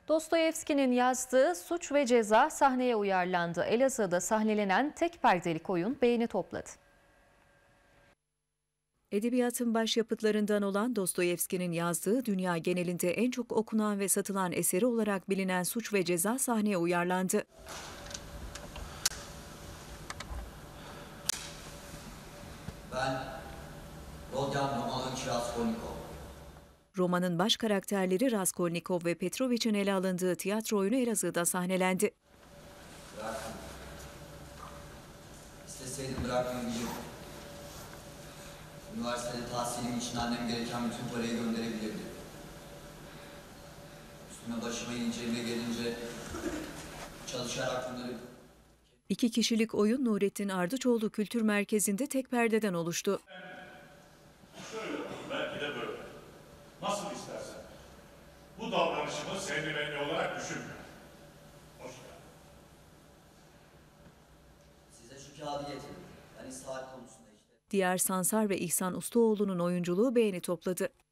Dostoyevski'nin yazdığı Suç ve Ceza sahneye uyarlandı. Elazığ'da sahnelenen tek perdelik oyun beğeni topladı. Edebiyatın başyapıtlarından olan Dostoyevski'nin yazdığı dünya genelinde en çok okunan ve satılan eseri olarak bilinen Suç ve Ceza sahneye uyarlandı. Ben Rodion Romanovich Raskolnikov. Romanın baş karakterleri Raskolnikov ve Petrovich'in ele alındığı tiyatro oyunu Elazığ'da sahnelendi. Bıraktım. İsteseydim bırakmayabilirdim. Üniversitede tahsilim için annem gereken bütün parayı gönderebilirdi. Üstüne başıma incelime gelince çalışarak bunları... İki kişilik oyun Nurettin Ardıçoğlu Kültür Merkezi'nde tek perdeden oluştu. Şöyle olur, belki de böyle. Nasıl istersen. Bu davranışımı senin benli olarak düşünme. Hoş geldin. Size şu kağıdı getirdim. Hani saat konusunda işte. Diğer Sansar ve İhsan Ustaoğlu'nun oyunculuğu beğeni topladı.